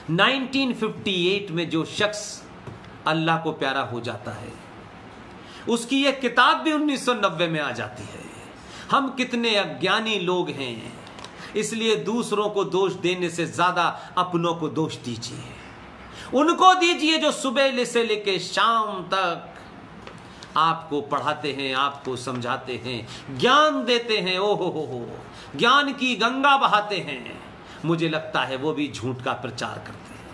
1958 में जो शख्स अल्लाह को प्यारा हो जाता है उसकी यह किताब भी 1990 में आ जाती है। हम कितने अज्ञानी लोग हैं, इसलिए दूसरों को दोष देने से ज्यादा अपनों को दोष दीजिए। उनको दीजिए जो सुबह से लेके शाम तक आपको पढ़ाते हैं, आपको समझाते हैं, ज्ञान देते हैं। ओहो हो, ज्ञान की गंगा बहाते हैं। मुझे लगता है वो भी झूठ का प्रचार करते हैं।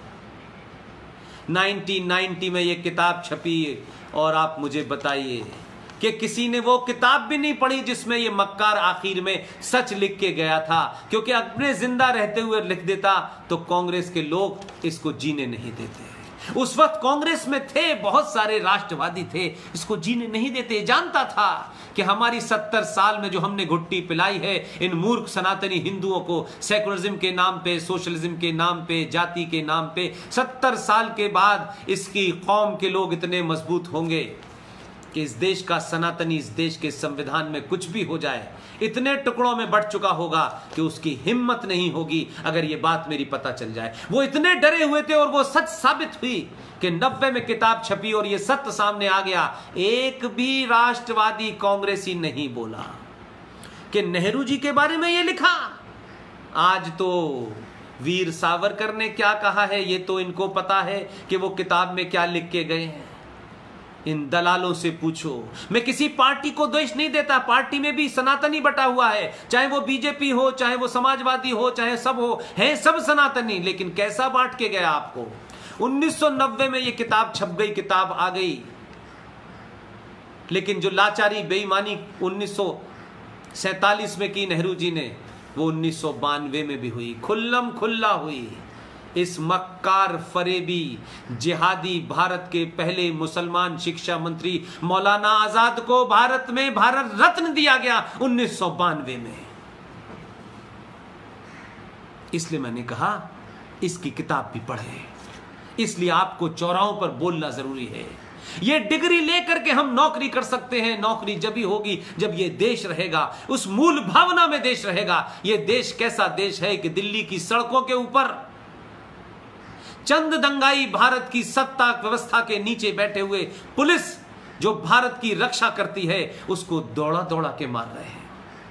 1990 में ये किताब छपी और आप मुझे बताइए कि किसी ने वो किताब भी नहीं पढ़ी जिसमें ये मक्कार आखिर में सच लिख के गया था, क्योंकि अपने जिंदा रहते हुए लिख देता तो कांग्रेस के लोग इसको जीने नहीं देते। उस वक्त कांग्रेस में थे बहुत सारे राष्ट्रवादी थे, इसको जीने नहीं देते। जानता था कि हमारी 70 साल में जो हमने घुट्टी पिलाई है इन मूर्ख सनातनी हिंदुओं को, सेकुलरिज्म के नाम पे, सोशलिज्म के नाम पे, जाति के नाम पे, 70 साल के बाद इसकी कौम के लोग इतने मजबूत होंगे कि इस देश का सनातनी, इस देश के संविधान में कुछ भी हो जाए, इतने टुकड़ों में बंट चुका होगा कि उसकी हिम्मत नहीं होगी अगर ये बात मेरी पता चल जाए। वो इतने डरे हुए थे और वो सच साबित हुई कि 90 में किताब छपी और ये सत्य सामने आ गया। एक भी राष्ट्रवादी कांग्रेसी नहीं बोला कि नेहरू जी के बारे में ये लिखा। आज तो वीर सावरकर ने क्या कहा है ये तो इनको पता है कि वो किताब में क्या लिख के गए हैं। इन दलालों से पूछो। मैं किसी पार्टी को दोष नहीं देता, पार्टी में भी सनातनी बटा हुआ है, चाहे वो बीजेपी हो, चाहे वो समाजवादी हो, चाहे सब हो, है सब सनातनी, लेकिन कैसा बांट के गया आपको। 1990 में ये किताब छप गई, किताब आ गई, लेकिन जो लाचारी बेईमानी 1947 में की नेहरू जी ने, वो 1992 में भी हुई, खुल्लम खुल्ला हुई। इस मक्कार फरेबी जिहादी भारत के पहले मुसलमान शिक्षा मंत्री मौलाना आजाद को भारत में भारत रत्न दिया गया 1992 में। इसलिए मैंने कहा इसकी किताब भी पढ़े, इसलिए आपको चौराहों पर बोलना जरूरी है। ये डिग्री लेकर के हम नौकरी कर सकते हैं, नौकरी जब ही होगी जब ये देश रहेगा, उस मूल भावना में देश रहेगा। ये देश कैसा देश है कि दिल्ली की सड़कों के ऊपर चंद दंगाई भारत की सत्ता व्यवस्था के नीचे बैठे हुए पुलिस जो भारत की रक्षा करती है उसको दौड़ा दौड़ा के मार रहे हैं।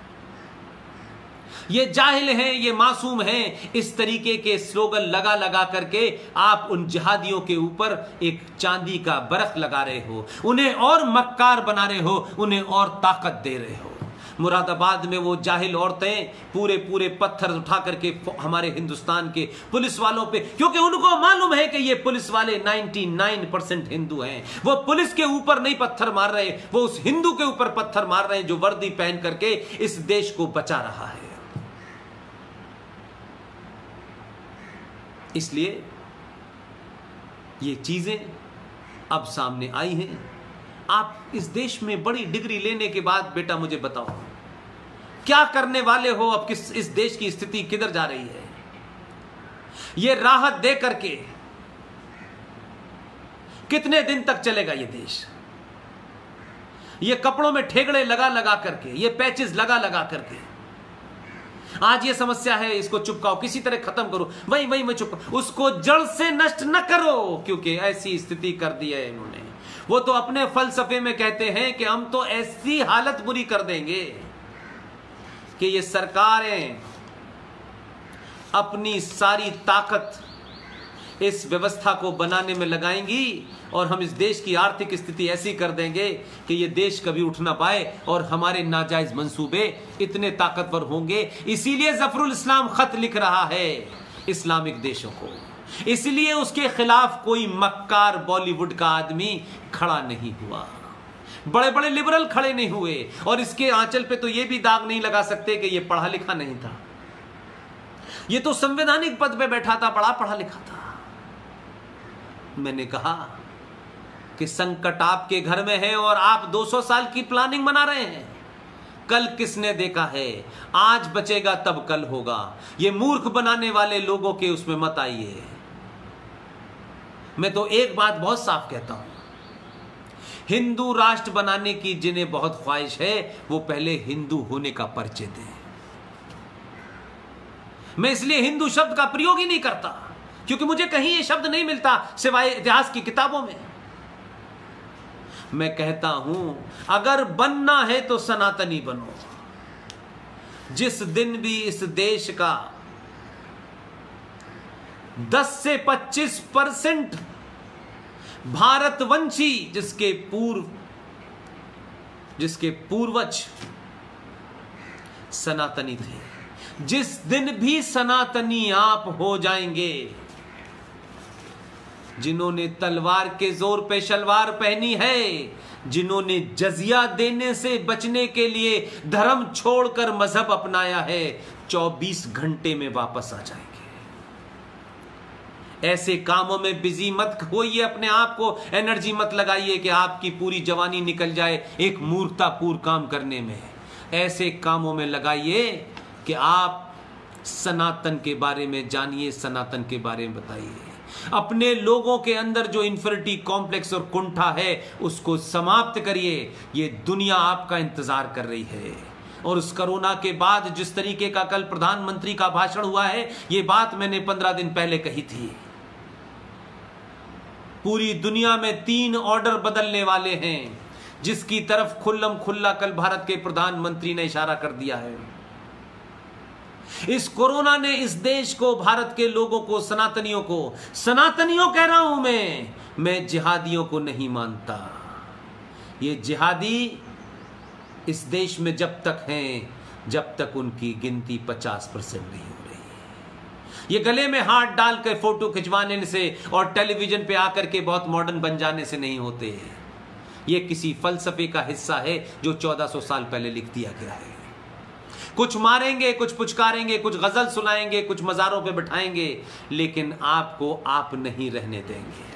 ये जाहिल हैं, ये मासूम हैं। इस तरीके के स्लोगन लगा लगा करके आप उन जिहादियों के ऊपर एक चांदी का बरख लगा रहे हो, उन्हें और मक्कार बना रहे हो, उन्हें और ताकत दे रहे हो। मुरादाबाद में वो जाहिल औरतें पूरे पूरे पत्थर उठा करके हमारे हिंदुस्तान के पुलिस वालों पे, क्योंकि उनको मालूम है कि ये पुलिस वाले 99% हिंदू हैं, वो पुलिस के ऊपर नहीं पत्थर मार रहे, वो उस हिंदू के ऊपर पत्थर मार रहे हैं जो वर्दी पहन करके इस देश को बचा रहा है। इसलिए ये चीजें अब सामने आई हैं। आप इस देश में बड़ी डिग्री लेने के बाद बेटा मुझे बताओ क्या करने वाले हो? अब किस इस देश की स्थिति किधर जा रही है? ये राहत दे करके कितने दिन तक चलेगा ये देश? ये कपड़ों में ठेगड़े लगा लगा करके, ये पैचेस लगा लगा करके, आज ये समस्या है इसको चुपकाओ, किसी तरह खत्म करो, वही वही में चुपकाओ, उसको जड़ से नष्ट न करो, क्योंकि ऐसी स्थिति कर दी है इन्होंने। वो तो अपने फलसफे में कहते हैं कि हम तो ऐसी हालत बुरी कर देंगे कि ये सरकारें अपनी सारी ताकत इस व्यवस्था को बनाने में लगाएंगी और हम इस देश की आर्थिक स्थिति ऐसी कर देंगे कि ये देश कभी उठ ना पाए और हमारे नाजायज मंसूबे इतने ताकतवर होंगे। इसीलिए जफरुल इस्लाम खत लिख रहा है इस्लामिक देशों को, इसलिए उसके खिलाफ कोई मक्कार बॉलीवुड का आदमी खड़ा नहीं हुआ, बड़े बड़े लिबरल खड़े नहीं हुए, और इसके आंचल पे तो ये भी दाग नहीं लगा सकते कि ये पढ़ा लिखा नहीं था। ये तो संवैधानिक पद पे बैठा था, बड़ा पढ़ा लिखा था। मैंने कहा कि संकट आपके घर में है और आप 200 साल की प्लानिंग बना रहे हैं। कल किसने देखा है? आज बचेगा तब कल होगा। ये मूर्ख बनाने वाले लोगों के उसमें मत आइए। मैं तो एक बात बहुत साफ कहता हूं, हिंदू राष्ट्र बनाने की जिन्हें बहुत ख्वाहिश है वो पहले हिंदू होने का परिचय दें। मैं इसलिए हिंदू शब्द का प्रयोग ही नहीं करता। क्योंकि मुझे कहीं ये शब्द नहीं मिलता सिवाय इतिहास की किताबों में। मैं कहता हूं अगर बनना है तो सनातनी बनो। जिस दिन भी इस देश का 10 से 25% भारतवंशी जिसके पूर्वज सनातनी थे, जिस दिन भी सनातनी आप हो जाएंगे, जिन्होंने तलवार के जोर पे शलवार पहनी है, जिन्होंने जजिया देने से बचने के लिए धर्म छोड़कर मजहब अपनाया है, 24 घंटे में वापस आ जाएंगे। ऐसे कामों में बिजी मत होइए, अपने आप को एनर्जी मत लगाइए कि आपकी पूरी जवानी निकल जाए एक मूर्खतापूर्ण काम करने में। ऐसे कामों में लगाइए कि आप सनातन के बारे में जानिए, सनातन के बारे में बताइए। अपने लोगों के अंदर जो इंफिनिटी कॉम्प्लेक्स और कुंठा है उसको समाप्त करिए। ये दुनिया आपका इंतजार कर रही है। और उस कोरोना के बाद जिस तरीके का कल प्रधानमंत्री का भाषण हुआ है, ये बात मैंने 15 दिन पहले कही थी। पूरी दुनिया में 3 ऑर्डर बदलने वाले हैं, जिसकी तरफ खुल्लम खुल्ला कल भारत के प्रधानमंत्री ने इशारा कर दिया है। इस कोरोना ने इस देश को, भारत के लोगों को, सनातनियों कह रहा हूं मैं जिहादियों को नहीं मानता। ये जिहादी इस देश में जब तक हैं, जब तक उनकी गिनती 50% नहीं हो रही। ये गले में हाथ डाल कर फोटो खिंचवाने से और टेलीविजन पे आकर के बहुत मॉडर्न बन जाने से नहीं होते। ये किसी फलसफे का हिस्सा है जो 1400 साल पहले लिख दिया गया है। कुछ मारेंगे, कुछ पुचकारेंगे, कुछ गजल सुनाएंगे, कुछ मजारों पे बिठाएंगे, लेकिन आपको आप नहीं रहने देंगे।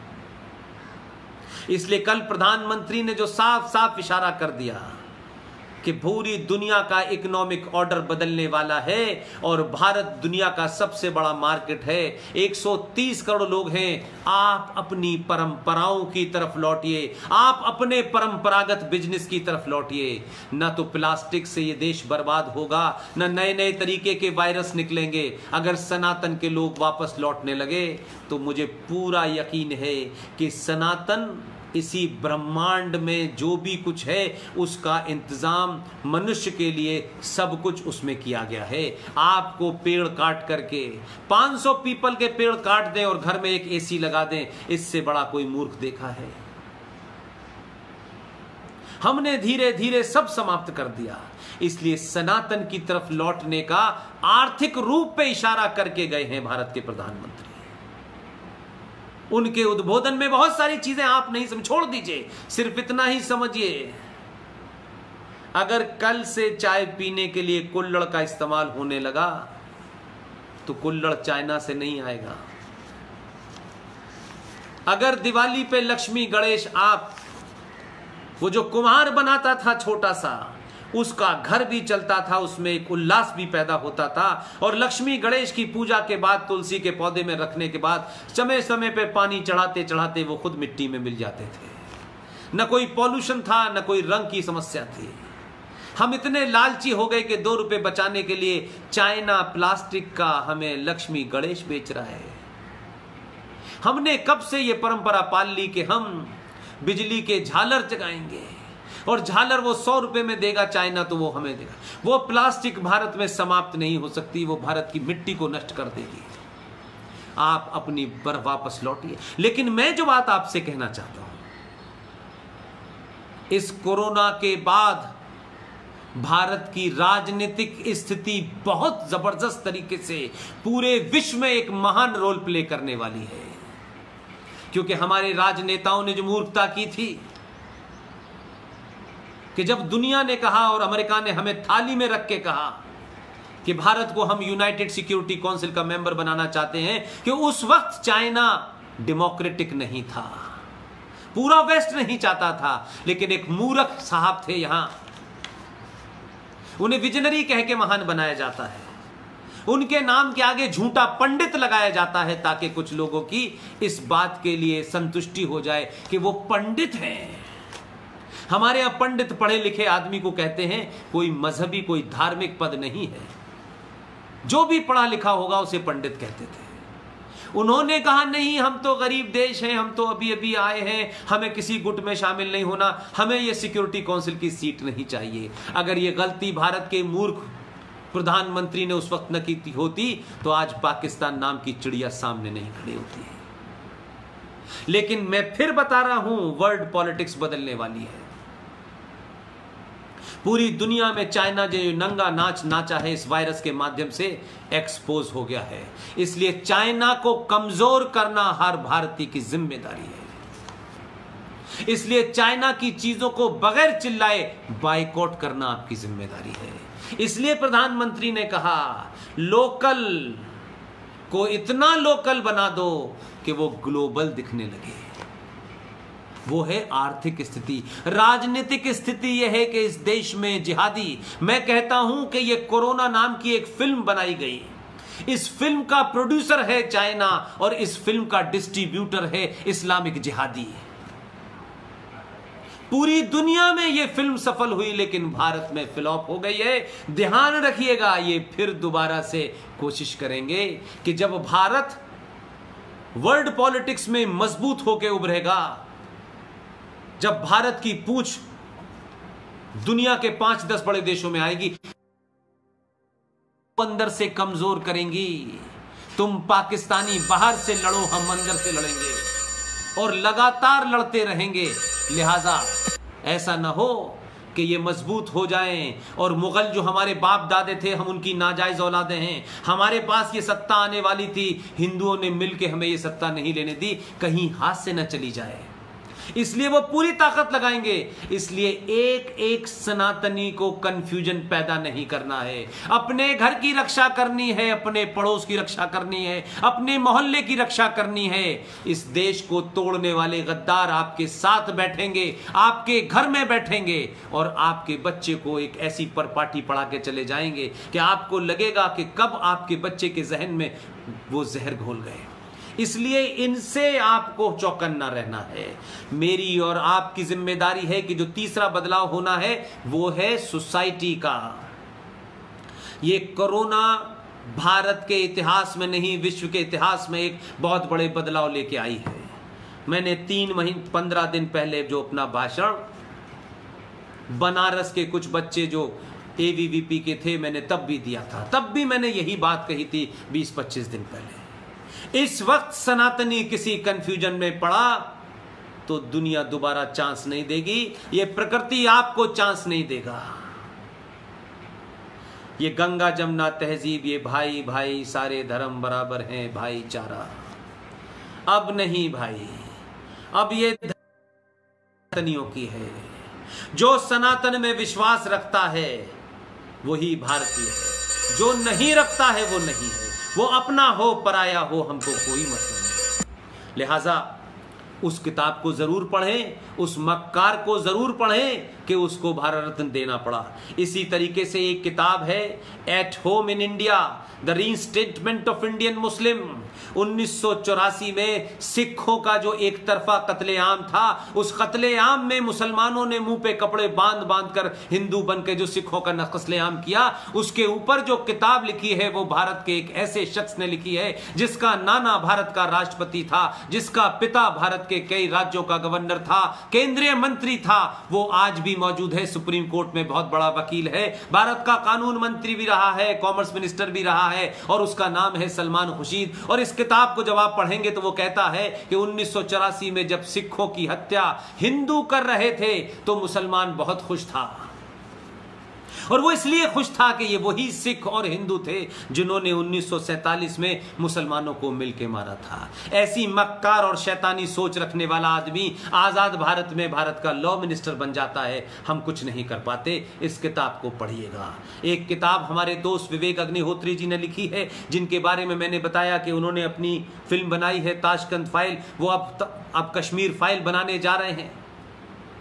इसलिए कल प्रधानमंत्री ने जो साफ साफ इशारा कर दिया कि पूरी दुनिया का इकोनॉमिक ऑर्डर बदलने वाला है और भारत दुनिया का सबसे बड़ा मार्केट है, 130 करोड़ लोग हैं। आप अपनी परंपराओं की तरफ लौटिए, आप अपने परंपरागत बिजनेस की तरफ लौटिए। ना तो प्लास्टिक से ये देश बर्बाद होगा, ना नए नए तरीके के वायरस निकलेंगे। अगर सनातन के लोग वापस लौटने लगे तो मुझे पूरा यकीन है कि सनातन इसी ब्रह्मांड में जो भी कुछ है उसका इंतजाम मनुष्य के लिए सब कुछ उसमें किया गया है। आपको पेड़ काट करके 500 पीपल के पेड़ काट दें और घर में एक एसी लगा दें, इससे बड़ा कोई मूर्ख देखा है? हमने धीरे धीरे सब समाप्त कर दिया। इसलिए सनातन की तरफ लौटने का आर्थिक रूप पे इशारा करके गए हैं भारत के प्रधानमंत्री। उनके उद्बोधन में बहुत सारी चीजें आप नहीं समझ, छोड़ दीजिए, सिर्फ इतना ही समझिए। अगर कल से चाय पीने के लिए कुल्हड़ का इस्तेमाल होने लगा तो कुल्हड़ चाइना से नहीं आएगा। अगर दिवाली पे लक्ष्मी गणेश, आप वो जो कुम्हार बनाता था छोटा सा, उसका घर भी चलता था, उसमें एक उल्लास भी पैदा होता था। और लक्ष्मी गणेश की पूजा के बाद तुलसी के पौधे में रखने के बाद समय समय पे पानी चढ़ाते चढ़ाते वो खुद मिट्टी में मिल जाते थे। न कोई पॉल्यूशन था, न कोई रंग की समस्या थी। हम इतने लालची हो गए कि 2 रुपए बचाने के लिए चाइना प्लास्टिक का हमें लक्ष्मी गणेश बेच रहा है। हमने कब से ये परंपरा पाल ली कि हम बिजली के झालर जगाएंगे और झालर वो 100 रुपए में देगा चाइना, तो वो हमें देगा। वो प्लास्टिक भारत में समाप्त नहीं हो सकती, वो भारत की मिट्टी को नष्ट कर देगी। आप अपनी पर वापस लौटिए। लेकिन मैं जो बात आपसे कहना चाहता हूं, इस कोरोना के बाद भारत की राजनीतिक स्थिति बहुत जबरदस्त तरीके से पूरे विश्व में एक महान रोल प्ले करने वाली है। क्योंकि हमारे राजनेताओं ने जो मूर्खता की थी कि जब दुनिया ने कहा और अमेरिका ने हमें थाली में रख के कहा कि भारत को हम यूनाइटेड सिक्योरिटी काउंसिल का मेंबर बनाना चाहते हैं, कि उस वक्त चाइना डेमोक्रेटिक नहीं था, पूरा वेस्ट नहीं चाहता था। लेकिन एक मूर्ख साहब थे यहां, उन्हें विजनरी कह के महान बनाया जाता है, उनके नाम के आगे झूठा पंडित लगाया जाता है ताकि कुछ लोगों की इस बात के लिए संतुष्टि हो जाए कि वो पंडित हैं। हमारे यहां पंडित पढ़े लिखे आदमी को कहते हैं, कोई मजहबी कोई धार्मिक पद नहीं है। जो भी पढ़ा लिखा होगा उसे पंडित कहते थे। उन्होंने कहा नहीं, हम तो गरीब देश हैं, हम तो अभी अभी आए हैं, हमें किसी गुट में शामिल नहीं होना, हमें ये सिक्योरिटी काउंसिल की सीट नहीं चाहिए। अगर ये गलती भारत के मूर्ख प्रधानमंत्री ने उस वक्त न की होती तो आज पाकिस्तान नाम की चिड़िया सामने नहीं खड़ी होती। लेकिन मैं फिर बता रहा हूं, वर्ल्ड पॉलिटिक्स बदलने वाली है। पूरी दुनिया में चाइना जो नंगा नाच नाचा है इस वायरस के माध्यम से एक्सपोज हो गया है। इसलिए चाइना को कमजोर करना हर भारतीय की जिम्मेदारी है। इसलिए चाइना की चीजों को बगैर चिल्लाए बायकॉट करना आपकी जिम्मेदारी है। इसलिए प्रधानमंत्री ने कहा लोकल को इतना लोकल बना दो कि वो ग्लोबल दिखने लगे। वो है आर्थिक स्थिति। राजनीतिक स्थिति यह है कि इस देश में जिहादी, मैं कहता हूं कि ये कोरोना नाम की एक फिल्म बनाई गई, इस फिल्म का प्रोड्यूसर है चाइना और इस फिल्म का डिस्ट्रीब्यूटर है इस्लामिक जिहादी। पूरी दुनिया में यह फिल्म सफल हुई लेकिन भारत में फ्लॉप हो गई है। ध्यान रखिएगा, ये फिर दोबारा से कोशिश करेंगे कि जब भारत वर्ल्ड पॉलिटिक्स में मजबूत होकर उभरेगा, जब भारत की पूंछ दुनिया के 5-10 बड़े देशों में आएगी, अंदर से कमजोर करेंगी। तुम पाकिस्तानी बाहर से लड़ो, हम अंदर से लड़ेंगे और लगातार लड़ते रहेंगे। लिहाजा ऐसा ना हो कि ये मजबूत हो जाएं और मुगल जो हमारे बाप दादे थे हम उनकी नाजायज औलादे हैं, हमारे पास ये सत्ता आने वाली थी, हिंदुओं ने मिलकर हमें ये सत्ता नहीं लेने दी, कहीं हाथ से न चली जाए। इसलिए वो पूरी ताकत लगाएंगे। इसलिए एक एक सनातनी को कंफ्यूजन पैदा नहीं करना है। अपने घर की रक्षा करनी है, अपने पड़ोस की रक्षा करनी है, अपने मोहल्ले की रक्षा करनी है। इस देश को तोड़ने वाले गद्दार आपके साथ बैठेंगे, आपके घर में बैठेंगे और आपके बच्चे को एक ऐसी परपाटी पढ़ा के चले जाएंगे कि आपको लगेगा कि कब आपके बच्चे के जहन में वो जहर घोल गए। इसलिए इनसे आपको चौकन्ना रहना है। मेरी और आपकी जिम्मेदारी है कि जो तीसरा बदलाव होना है वो है सोसाइटी का। ये कोरोना भारत के इतिहास में नहीं, विश्व के इतिहास में एक बहुत बड़े बदलाव लेके आई है। मैंने 15 दिन पहले जो अपना भाषण बनारस के कुछ बच्चे जो ABVP के थे मैंने तब भी दिया था, तब भी मैंने यही बात कही थी 20-25 दिन पहले। इस वक्त सनातनी किसी कंफ्यूजन में पड़ा तो दुनिया दोबारा चांस नहीं देगी, ये प्रकृति आपको चांस नहीं देगा। ये गंगा जमुना तहजीब, ये भाई भाई सारे धर्म बराबर हैं, भाईचारा अब नहीं भाई, अब ये सनातनियों की है। जो सनातन में विश्वास रखता है वही भारतीय है, जो नहीं रखता है वो नहीं है। वो अपना हो पराया हो हमको कोई मतलब नहीं। लिहाजा उस किताब को जरूर पढ़ें, उस मक्कार को जरूर पढ़ें कि उसको भारत रत्न देना पड़ा। इसी तरीके से एक किताब है at home in India, the reinstatement of Indian Muslim. 1984 में सिखों का जो एक तरफा कत्लेआम था, उस कत्लेआम में मुसलमानों ने मुंह पे कपड़े बांध बांध कर हिंदू बन के जो सिखों का कत्लेआम किया, उसके ऊपर जो किताब लिखी है वो भारत के एक ऐसे शख्स ने लिखी है जिसका नाना भारत का राष्ट्रपति था, जिसका पिता भारत के कई राज्यों का गवर्नर था, केंद्रीय मंत्री था। वो आज भी मौजूद है, सुप्रीम कोर्ट में बहुत बड़ा वकील है, भारत का कानून मंत्री भी रहा है, कॉमर्स मिनिस्टर भी रहा है और उसका नाम है सलमान खुर्शीद। और इस किताब को जब आप पढ़ेंगे तो वो कहता है कि 1984 में जब सिखों की हत्या हिंदू कर रहे थे तो मुसलमान बहुत खुश था, और वो इसलिए खुश था कि ये वही सिख और हिंदू थे जिन्होंने 1947 में मुसलमानों को मिलके मारा था। ऐसी मक्कार और शैतानी सोच रखने वाला आदमी आजाद भारत में भारत का लॉ मिनिस्टर बन जाता है, हम कुछ नहीं कर पाते। इस किताब को पढ़िएगा। एक किताब हमारे दोस्त विवेक अग्निहोत्री जी ने लिखी है, जिनके बारे में मैंने बताया कि उन्होंने अपनी फिल्म बनाई है ताशकंद फाइल, वो अब कश्मीर फाइल बनाने जा रहे हैं।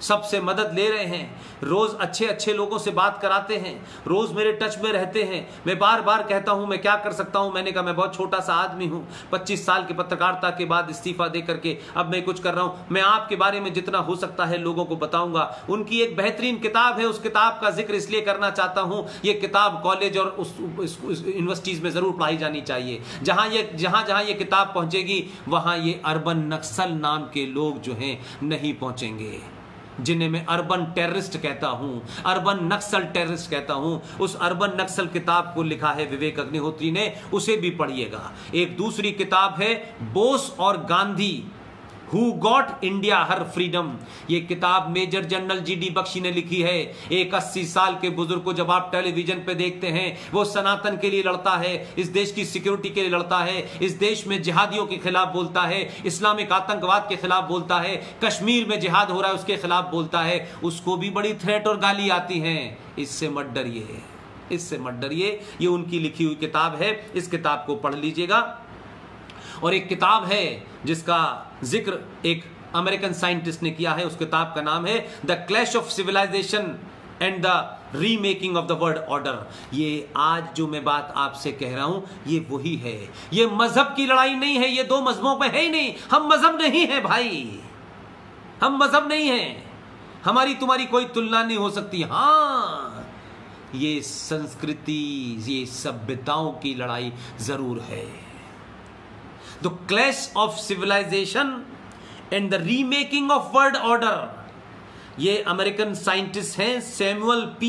सबसे मदद ले रहे हैं, रोज अच्छे अच्छे लोगों से बात कराते हैं, रोज मेरे टच में रहते हैं। मैं बार बार कहता हूं मैं क्या कर सकता हूं, मैंने कहा मैं बहुत छोटा सा आदमी हूं, 25 साल की पत्रकारिता के बाद इस्तीफा दे करके अब मैं कुछ कर रहा हूं, मैं आपके बारे में जितना हो सकता है लोगों को बताऊंगा। उनकी एक बेहतरीन किताब है, उस किताब का जिक्र इसलिए करना चाहता हूं, ये किताब कॉलेज और उस यूनिवर्सिटीज में जरूर पढ़ाई जानी चाहिए। जहां ये किताब पहुंचेगी वहां ये अर्बन नक्सल नाम के लोग जो हैं नहीं पहुंचेंगे, जिन्हें मैं अर्बन टेररिस्ट कहता हूं, अर्बन नक्सल टेररिस्ट कहता हूं। उस अर्बन नक्सल किताब को लिखा है विवेक अग्निहोत्री ने, उसे भी पढ़िएगा। एक दूसरी किताब है बोस और Gandhi, who got India her freedom. ये किताब मेजर जनरल जीडी बख्शी ने लिखी है। एक 80 साल के बुजुर्ग को जब आप टेलीविजन पे देखते हैं, वो सनातन के लिए लड़ता है, इस देश की सिक्योरिटी के लिए लड़ता है, इस देश में जिहादियों के खिलाफ बोलता है, इस्लामिक आतंकवाद के खिलाफ बोलता है, कश्मीर में जिहाद हो रहा है उसके खिलाफ बोलता है, उसको भी बड़ी थ्रेट और गाली आती हैं। इससे मत डरिए, इससे मत डरिए। ये उनकी लिखी हुई किताब है, इस किताब को पढ़ लीजिएगा। और एक किताब है जिसका जिक्र एक अमेरिकन साइंटिस्ट ने किया है, उस किताब का नाम है the clash of civilization and the remaking of the world order. ये आज जो मैं बात आपसे कह रहा हूं ये वही है। ये मजहब की लड़ाई नहीं है, ये दो मजहबों पे है ही नहीं। हम मजहब नहीं है भाई, हम मजहब नहीं है, हमारी तुम्हारी कोई तुलना नहीं हो सकती। हाँ, ये संस्कृति, ये सभ्यताओं की लड़ाई जरूर है। The clash of civilization and the remaking of world order। ये अमेरिकन साइंटिस्ट हैं सैमुअल पी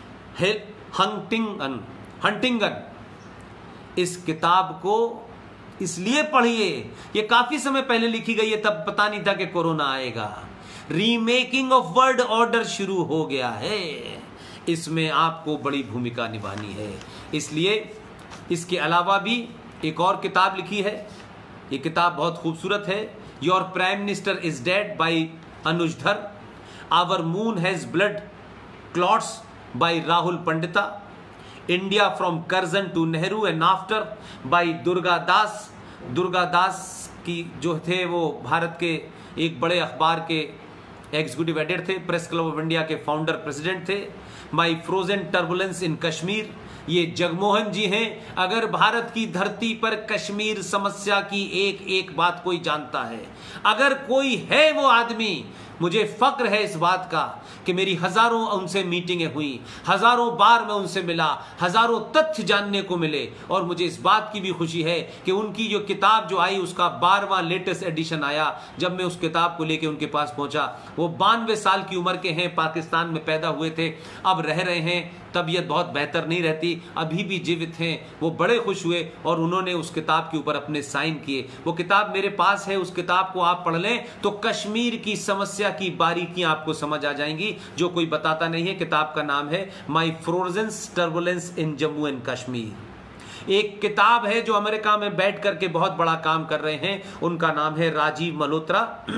हंटिंगन। इस किताब को इसलिए पढ़िए, ये काफी समय पहले लिखी गई है, तब पता नहीं था कि कोरोना आएगा। रीमेकिंग ऑफ वर्ल्ड ऑर्डर शुरू हो गया है, इसमें आपको बड़ी भूमिका निभानी है। इसलिए इसके अलावा भी एक और किताब लिखी है, ये किताब बहुत खूबसूरत है। Your prime minister is dead by Anuj Dhar, our moon has blood clots by Rahul Pandita, India from Curzon to Nehru and after by Durga Das. Durga Das की जो थे वो भारत के एक बड़े अखबार के एग्जीक्यूटिव एडिटर थे, प्रेस क्लब ऑफ इंडिया के फाउंडर प्रेसिडेंट थे। My frozen turbulence in Kashmir, ये जगमोहन जी हैं। अगर भारत की धरती पर कश्मीर समस्या की एक एक बात कोई जानता है, अगर कोई है वो आदमी, मुझे फक्र है इस बात का कि मेरी हजारों उनसे मीटिंगें हुई, हजारों बार मैं उनसे मिला, हजारों तथ्य जानने को मिले। और मुझे इस बात की भी खुशी है कि उनकी जो किताब जो आई उसका 12वां लेटेस्ट एडिशन आया। जब मैं उस किताब को लेके उनके पास पहुंचा, वो 92 साल की उम्र के हैं, पाकिस्तान में पैदा हुए थे, अब रह रहे हैं, तबीयत बहुत बेहतर नहीं रहती, अभी भी जीवित हैं। वो बड़े खुश हुए और उन्होंने उस किताब के ऊपर अपने साइन किए। वो किताब मेरे पास है, उस किताब को आप पढ़ लें तो कश्मीर की समस्या की बारीकियां आपको समझ आ जाएंगी, जो कोई बताता नहीं है। किताब का नाम है my frozen turbulence in Jammu and Kashmir. एक किताब है जो अमेरिका में बैठ करके बहुत बड़ा काम कर रहे हैं, उनका नाम है राजीव मल्होत्रा,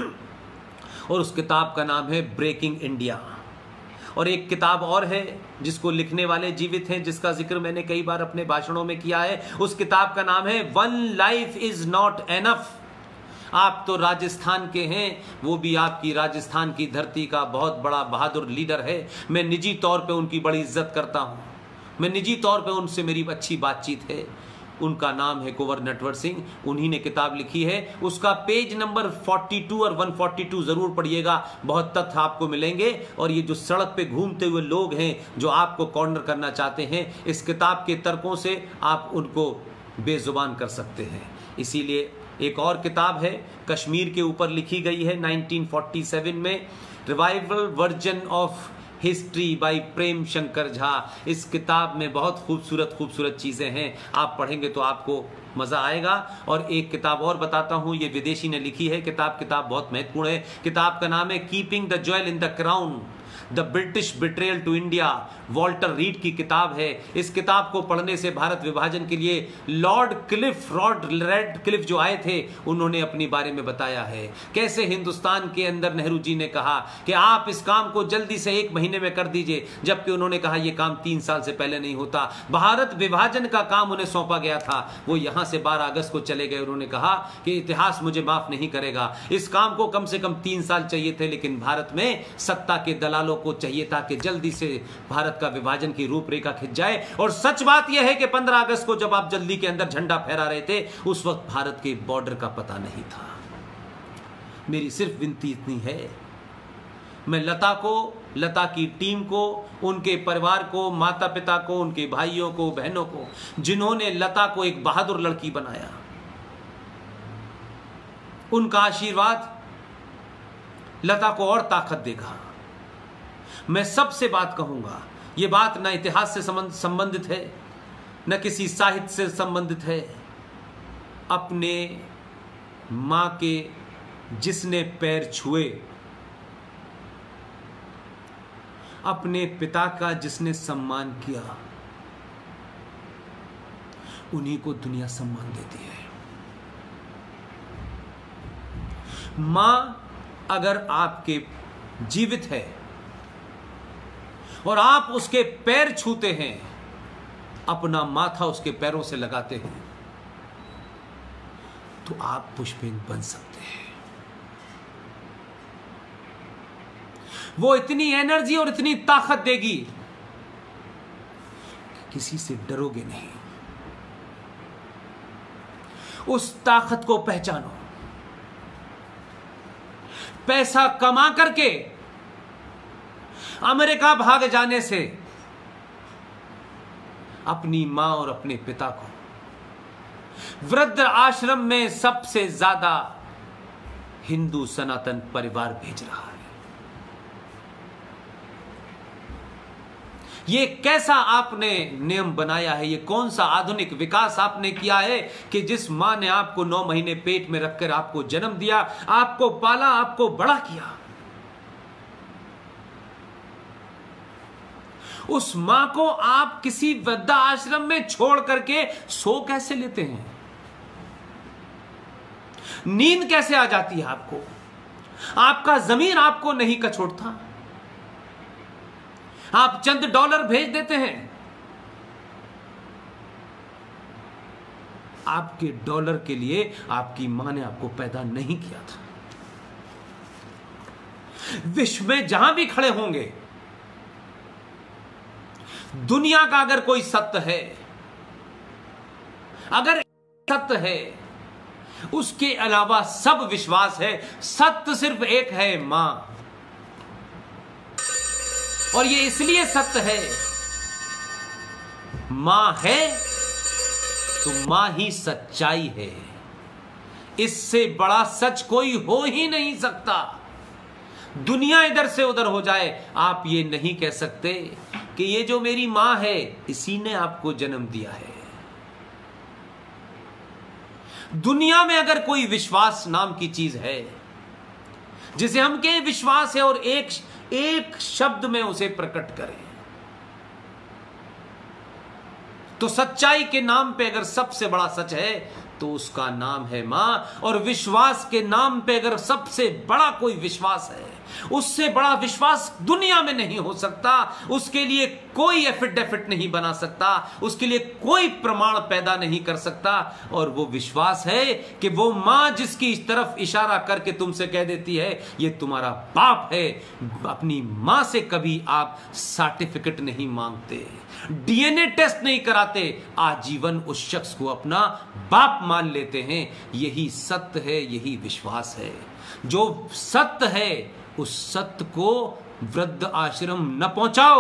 और उस किताब का नाम है ब्रेकिंग इंडिया। और एक किताब और है जिसको लिखने वाले जीवित हैं, जिसका जिक्र मैंने कई बार अपने भाषणों में किया है। उस किताब का नाम है one life is not enough. आप तो राजस्थान के हैं, वो भी आपकी राजस्थान की धरती का बहुत बड़ा बहादुर लीडर है। मैं निजी तौर पे उनकी बड़ी इज्जत करता हूं, मैं निजी तौर पे उनसे मेरी अच्छी बातचीत है। उनका नाम है कुंवर नटवर सिंह, उन्हीं ने किताब लिखी है। उसका पेज नंबर 42 और 142 जरूर पढ़िएगा, बहुत तथ्य आपको मिलेंगे। और ये जो सड़क पे घूमते हुए लोग हैं जो आपको कॉर्नर करना चाहते हैं, इस किताब के तर्कों से आप उनको बेजुबान कर सकते हैं। इसीलिए एक और किताब है कश्मीर के ऊपर लिखी गई है 1947 में, revival version of history by Prem Shankar Jha. इस किताब में बहुत खूबसूरत खूबसूरत चीज़ें हैं, आप पढ़ेंगे तो आपको मज़ा आएगा। और एक किताब और बताता हूँ, ये विदेशी ने लिखी है किताब बहुत महत्वपूर्ण है। किताब का नाम है keeping the jewel in the crown. The British betrayal to India, Walter Reid की किताब है। इस किताब को पढ़ने से भारत विभाजन के लिए लॉर्ड रेडक्लिफ जो आए थे, उन्होंने अपनी बारे में बताया है कैसे हिंदुस्तान के अंदर नेहरू जी ने कहा कि आप इस काम को जल्दी से 1 महीने में कर दीजिए, जबकि उन्होंने कहा यह काम 3 साल से पहले नहीं होता। भारत विभाजन का काम उन्हें सौंपा गया था, वो यहां से 12 अगस्त को चले गए। उन्होंने कहा कि इतिहास मुझे माफ नहीं करेगा, इस काम को कम से कम 3 साल चाहिए थे, लेकिन भारत में सत्ता के दलालों को चाहिए था कि जल्दी से भारत का विभाजन की रूपरेखा खिंच जाए। और सच बात यह है कि 15 अगस्त को जब आप जल्दी के अंदर झंडा फहरा रहे थे, उस वक्त भारत के बॉर्डर का पता नहीं था। मेरी सिर्फ विनती इतनी है, मैं लता की टीम को, उनके परिवार को, माता पिता को, उनके भाइयों को, बहनों को, जिन्होंने लता को एक बहादुर लड़की बनाया, उनका आशीर्वाद लता को और ताकत देगा। मैं सबसे बात कहूंगा, यह बात न इतिहास से संबंधित है, न किसी साहित्य से संबंधित है। अपने मां के जिसने पैर छुए, अपने पिता का जिसने सम्मान किया, उन्हीं को दुनिया सम्मान देती है। मां अगर आपके जीवित है और आप उसके पैर छूते हैं, अपना माथा उसके पैरों से लगाते हैं, तो आप पुष्पिन बन सकते हैं। वो इतनी एनर्जी और इतनी ताकत देगी कि किसी से डरोगे नहीं। उस ताकत को पहचानो। पैसा कमा करके अमेरिका भाग जाने से अपनी मां और अपने पिता को वृद्ध आश्रम में सबसे ज्यादा हिंदू सनातन परिवार भेज रहा है। ये कैसा आपने नियम बनाया है, ये कौन सा आधुनिक विकास आपने किया है कि जिस मां ने आपको 9 महीने पेट में रखकर आपको जन्म दिया, आपको पाला, आपको बड़ा किया, उस मां को आप किसी वृद्धा आश्रम में छोड़ करके सो कैसे लेते हैं? नींद कैसे आ जाती है आपको? आपका जमीर आपको नहीं कछोड़ता? आप चंद डॉलर भेज देते हैं, आपके डॉलर के लिए आपकी मां ने आपको पैदा नहीं किया था। विश्व में जहां भी खड़े होंगे, दुनिया का अगर कोई सत्य है, अगर सत्य है, उसके अलावा सब विश्वास है। सत्य सिर्फ एक है, मां। और ये इसलिए सत्य है, मां है तो मां ही सच्चाई है। इससे बड़ा सच कोई हो ही नहीं सकता। दुनिया इधर से उधर हो जाए, आप ये नहीं कह सकते कि ये जो मेरी मां है, इसी ने आपको जन्म दिया है। दुनिया में अगर कोई विश्वास नाम की चीज है, जिसे हम कहें विश्वास है, और एक शब्द में उसे प्रकट करें, तो सच्चाई के नाम पे अगर सबसे बड़ा सच है तो उसका नाम है मां। और विश्वास के नाम पे अगर सबसे बड़ा कोई विश्वास है, उससे बड़ा विश्वास दुनिया में नहीं हो सकता। उसके लिए कोई एफिडेविट नहीं बना सकता, उसके लिए कोई प्रमाण पैदा नहीं कर सकता। और वो विश्वास है कि वो मां जिसकी इस तरफ इशारा करके तुमसे कह देती है ये तुम्हारा बाप है, अपनी मां से कभी आप सर्टिफिकेट नहीं मांगते, डीएनए टेस्ट नहीं कराते, आजीवन उस शख्स को अपना बाप मान लेते हैं। यही सत्य है, यही विश्वास है। जो सत्य है, उस सत्य को वृद्ध आश्रम न पहुंचाओ।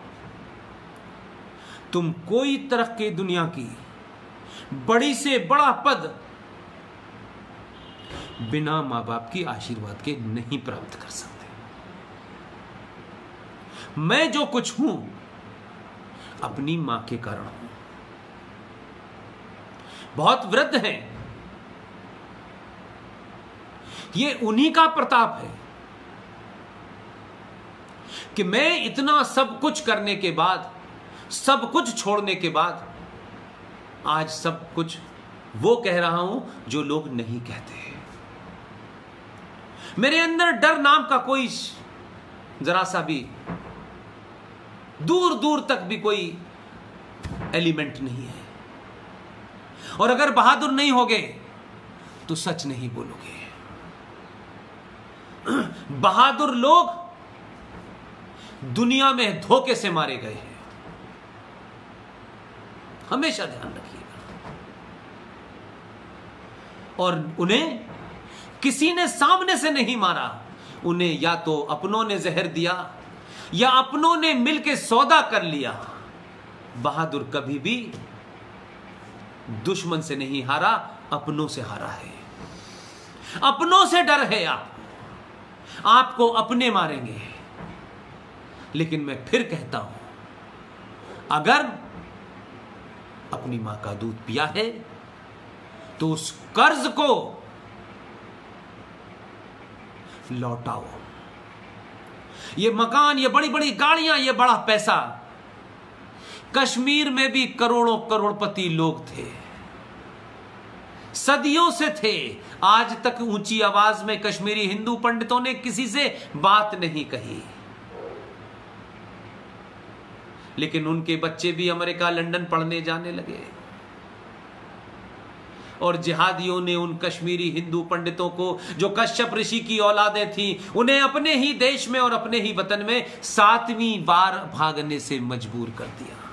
तुम कोई तरह की दुनिया की बड़ी से बड़ा पद बिना मां बाप की आशीर्वाद के नहीं प्राप्त कर सकते। मैं जो कुछ हूं, अपनी मां के कारण हूं। बहुत वृद्ध हैं, ये उन्हीं का प्रताप है। कि मैं इतना सब कुछ करने के बाद, सब कुछ छोड़ने के बाद, आज सब कुछ वो कह रहा हूं जो लोग नहीं कहते। मेरे अंदर डर नाम का कोई जरा सा भी, दूर दूर तक भी कोई एलिमेंट नहीं है। और अगर बहादुर नहीं होगे तो सच नहीं बोलोगे। बहादुर लोग दुनिया में धोखे से मारे गए हैं, हमेशा ध्यान रखिएगा। और उन्हें किसी ने सामने से नहीं मारा, उन्हें या तो अपनों ने जहर दिया या अपनों ने मिलकर सौदा कर लिया। बहादुर कभी भी दुश्मन से नहीं हारा, अपनों से हारा है। अपनों से डर है आपको अपने मारेंगे। लेकिन मैं फिर कहता हूं, अगर अपनी मां का दूध पिया है तो उस कर्ज को लौटाओ। ये मकान, ये बड़ी बड़ी गाड़ियां, ये बड़ा पैसा, कश्मीर में भी करोड़ों करोड़पति लोग थे, सदियों से थे। आज तक ऊंची आवाज में कश्मीरी हिंदू पंडितों ने किसी से बात नहीं कही। लेकिन उनके बच्चे भी अमेरिका, लंदन पढ़ने जाने लगे। और जिहादियों ने उन कश्मीरी हिंदू पंडितों को, जो कश्यप ऋषि की औलादें थीं, उन्हें अपने ही देश में और अपने ही वतन में 7वीं बार भागने से मजबूर कर दिया।